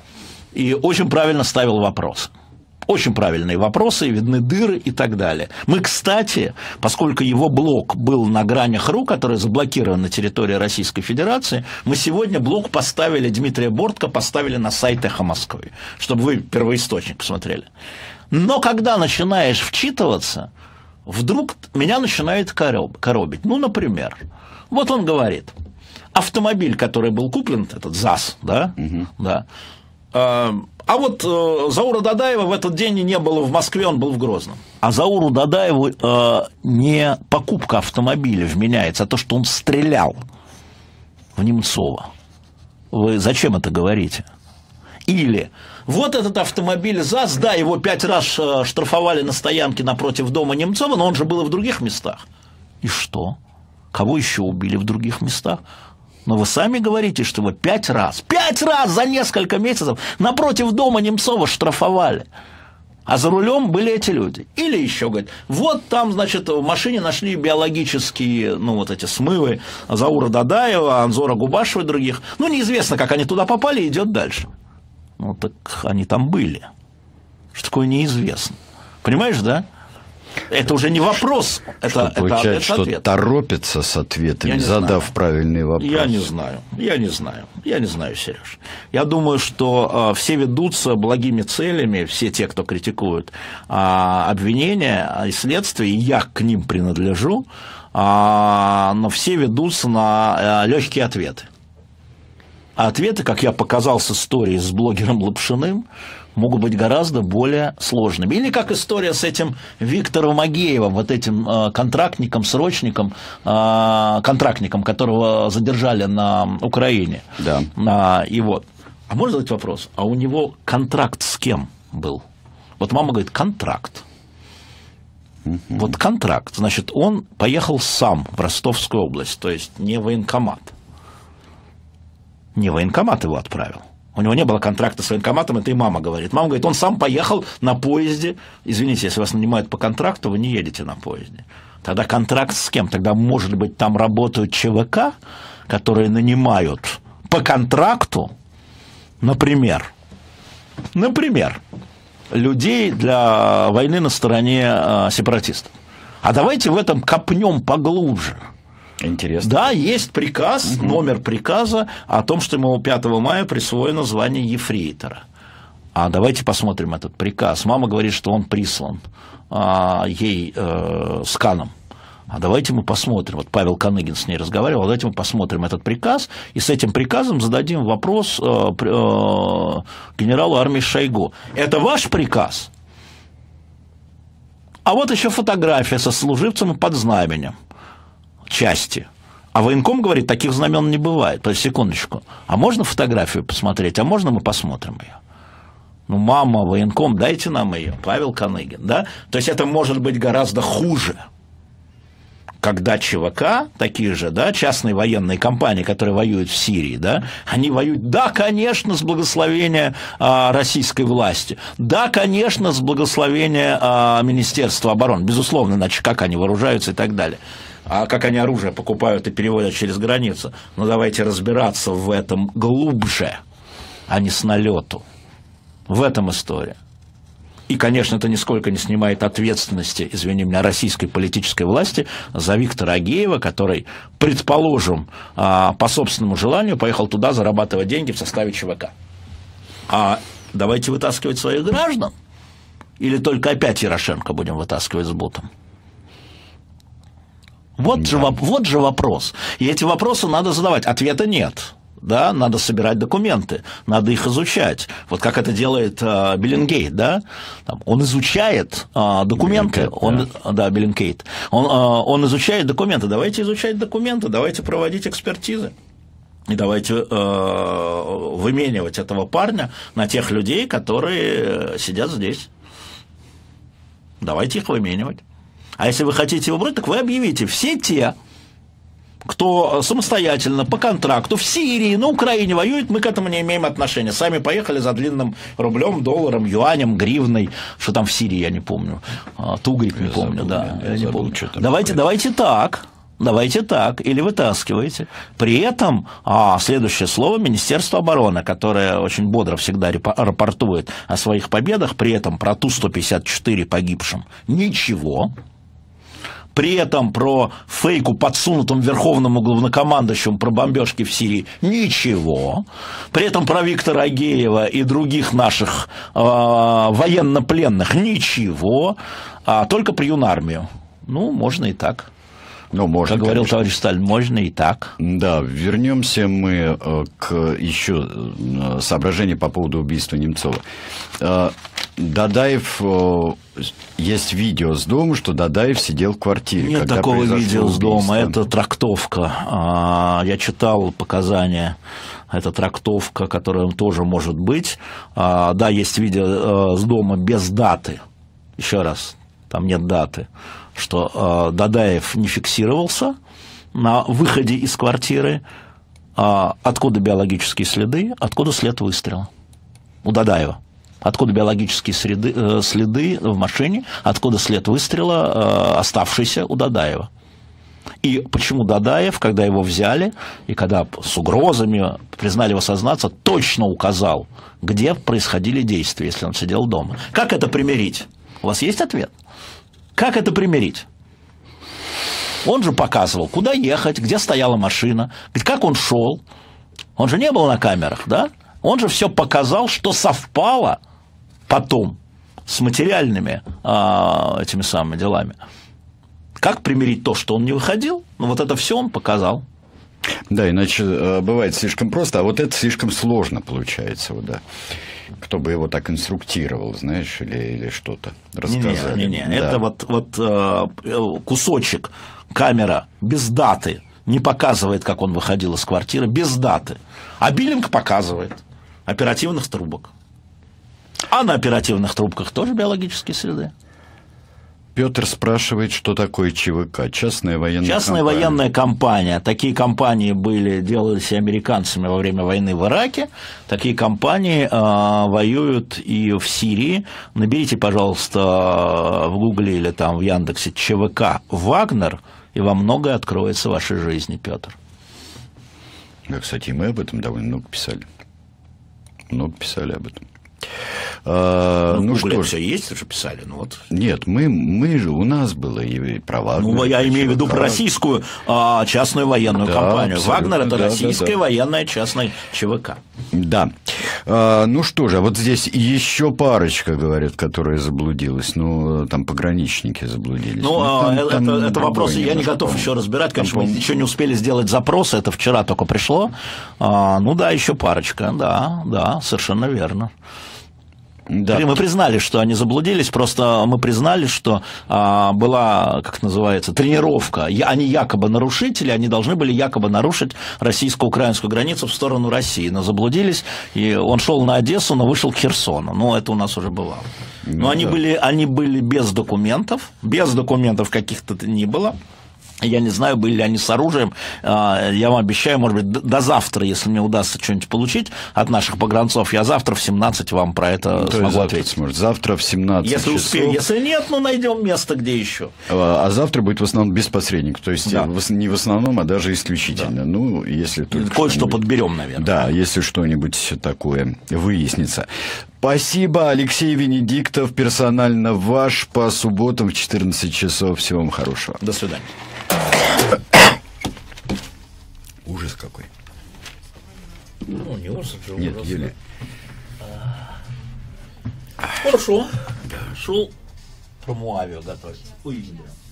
И очень правильно ставил вопросы. Очень правильные вопросы, видны дыры и так далее. Мы, кстати, поскольку его блог был на гранях РУ, который заблокирован на территории Российской Федерации, мы сегодня блог поставили, Дмитрия Бортко поставили на сайт «Эхо Москвы», чтобы вы первоисточник посмотрели. Но когда начинаешь вчитываться, вдруг меня начинает коробить. Ну, например, вот он говорит, автомобиль, который был куплен, этот ЗАЗ, да, угу. да, а, а вот э, Заура Дадаева в этот день не было в Москве, он был в Грозном. А Зауру Дадаеву э, не покупка автомобиля вменяется, а то, что он стрелял в Немцова. Вы зачем это говорите? Или вот этот автомобиль ЗАЗ, да, его пять раз штрафовали на стоянке напротив дома Немцова, но он же был и в других местах. И что? Кого еще убили в других местах? Но вы сами говорите, что его пять раз, пять раз за несколько месяцев напротив дома Немцова штрафовали. А за рулем были эти люди. Или еще, говорит, вот там, значит, в машине нашли биологические, ну, вот эти смывы Заура Дадаева, Анзора Губашева и других. Ну, неизвестно, как они туда попали, и идет дальше. Ну, так они там были. Что такое неизвестно. Понимаешь, да? Это уже не вопрос. Это, что это, получается, это что ответ. Торопится с ответами, задав знаю. правильный вопрос. Я не знаю. Я не знаю. Я не знаю, Сереж. Я думаю, что э, все ведутся благими целями, все те, кто критикует э, обвинения и следствие, и я к ним принадлежу, э, но все ведутся на э, легкие ответы. А ответы, как я показал с историей с блогером Лапшиным, могут быть гораздо более сложными. Или как история с этим Виктором Агеевым, вот этим э, контрактником, срочником, э, контрактником, которого задержали на Украине. Да. А, и вот. А можно задать вопрос? А у него контракт с кем был? Вот мама говорит, контракт. Mm-hmm. Вот контракт. Значит, он поехал сам в Ростовскую область, то есть не военкомат. Не военкомат его отправил. У него не было контракта с военкоматом, это и мама говорит. Мама говорит, он сам поехал на поезде. Извините, если вас нанимают по контракту, вы не едете на поезде. Тогда контракт с кем? Тогда, может быть, там работают ЧВК, которые нанимают по контракту, например, например, людей для войны на стороне э, сепаратистов. А давайте в этом копнем поглубже. Интересно. Да, есть приказ, угу. номер приказа о том, что ему пятого мая присвоено звание ефрейтора. А давайте посмотрим этот приказ. Мама говорит, что он прислан а, ей э, сканом. А давайте мы посмотрим. Вот Павел Коныгин с ней разговаривал. Давайте мы посмотрим этот приказ. И с этим приказом зададим вопрос э, э, генералу армии Шойгу. Это ваш приказ? А вот еще фотография со служивцем под знаменем части. А военком говорит, таких знамен не бывает. То есть, секундочку. А можно фотографию посмотреть? А можно мы посмотрим ее? Ну, мама, военком, дайте нам ее. Павел Коныгин, да? То есть, это может быть гораздо хуже. когда ЧВК, такие же, да, частные военные компании, которые воюют в Сирии, да, они воюют, да, конечно, с благословения а, российской власти, да, конечно, с благословения а, Министерства обороны, безусловно, иначе как они вооружаются и так далее. А как они оружие покупают и переводят через границу? Ну, давайте разбираться в этом глубже, а не с налету. В этом история. И, конечно, это нисколько не снимает ответственности, извини меня, российской политической власти за Виктора Агеева, который, предположим, по собственному желанию поехал туда зарабатывать деньги в составе ЧВК. А давайте вытаскивать своих граждан? Или только опять Ярошенко будем вытаскивать с бутом? Вот, да. же, вот же вопрос. И эти вопросы надо задавать. Ответа нет. Да, надо собирать документы, надо их изучать. Вот как это делает а, Беллингейт, да? Там, он изучает а, документы. Беллингейт, он, да, да Беллингейт. Он, а, он изучает документы. Давайте изучать документы, давайте проводить экспертизы. И давайте э, выменивать этого парня на тех людей, которые сидят здесь. Давайте их выменивать. А если вы хотите его брать, так вы объявите: все те, кто самостоятельно, по контракту, в Сирии, на Украине воюет, мы к этому не имеем отношения. Сами поехали за длинным рублем, долларом, юанем, гривной. Что там в Сирии, я не помню. Тугрик, не я помню, забыл, да. Я я не забыл, помню. Давайте, давайте так. Давайте так, или вытаскивайте. При этом, а, следующее слово, Министерство обороны, которое очень бодро всегда рапортует о своих победах, при этом про Ту сто пятьдесят четыре погибшим ничего. При этом про фейку, подсунутым верховному главнокомандующему, про бомбежки в Сирии ничего. При этом про Виктора Агеева и других наших э, военнопленных ничего. А только про юнармию. Ну, можно и так. Ну, можно, как говорил конечно. товарищ Сталин, можно и так. Да, вернемся мы к еще соображению по поводу убийства Немцова. Дадаев, есть видео с дома, что Дадаев сидел в квартире. Нет такого видео с дома, это трактовка. Я читал показания, это трактовка, которая тоже может быть. Да, есть видео с дома без даты. Еще раз, там нет даты. Что Дадаев не фиксировался на выходе из квартиры. Откуда биологические следы, откуда след выстрела у Дадаева. Откуда биологические следы, следы в машине, откуда след выстрела, оставшийся у Дадаева. И почему Дадаев, когда его взяли, и когда с угрозами признали его сознаться, точно указал, где происходили действия, если он сидел дома. Как это примирить? У вас есть ответ? Как это примирить? Он же показывал, куда ехать, где стояла машина, как он шел. Он же не был на камерах, да? Он же все показал, что совпало потом с материальными а, этими самыми делами. Как примирить то, что он не выходил? Ну, вот это все он показал. Да, иначе бывает слишком просто, а вот это слишком сложно получается. Вот, да. Кто бы его так инструктировал, знаешь, или, или что-то рассказали. Не-не, не, да. Это вот, вот кусочек, камера без даты не показывает, как он выходил из квартиры, без даты. А Биллинг показывает оперативных трубок. А на оперативных трубках тоже биологические следы. Петр спрашивает, что такое ЧВК, частная военная частная компания. военная компания. Такие компании были, делались и американцами во время войны в Ираке. Такие компании э, воюют и в Сирии. Наберите, пожалуйста, в Гугле или там в Яндексе ЧВК «Вагнер», и вам многое откроется в вашей жизни, Петр. Да, кстати, мы об этом довольно много писали. Много писали об этом. А, ну, ну что все есть, уже писали. Ну, вот. Нет, мы, мы же, у нас было и про Вагнер. Ну, я имею в виду про российскую а, частную военную да, компанию. Вагнер – это да, российская да, да. военная частная ЧВК. Да. А, ну что же, вот здесь еще парочка, говорят, которая заблудилась. Ну, там пограничники заблудились. Ну, ну там, это, там это вопросы я не готов еще разбирать. Конечно, мы еще не успели сделать запрос, это вчера только пришло. А, ну да, еще парочка, да, да, совершенно верно. Да. Мы признали, что они заблудились, просто мы признали, что а, была, как называется, тренировка. Они якобы нарушители, они должны были якобы нарушить российско-украинскую границу в сторону России, но заблудились, и он шел на Одессу, но вышел к Херсону. Ну, это у нас уже бывало. Но ну, они, да. были, они были без документов, без документов каких-то ни было. Я не знаю, были ли они с оружием. Я вам обещаю, может быть, до завтра, если мне удастся что-нибудь получить от наших погранцов, я завтра в семнадцать вам про это То смогу завтра ответить. Сможет. Завтра в семнадцать если часов. Успею. Если нет, ну найдем место, где еще. А завтра будет в основном без посредников. То есть Да. не в основном, а даже исключительно. Да. Ну, если только кое-что подберем, наверное. Да, если что-нибудь такое выяснится. Спасибо, Алексей Венедиктов, персонально ваш, по субботам в четырнадцать часов. Всего вам хорошего. До свидания. Ужас какой. Ну, не ужас, же Нет, ужас. Юлия. Хорошо. Шел про Муавию готовить. Увидим.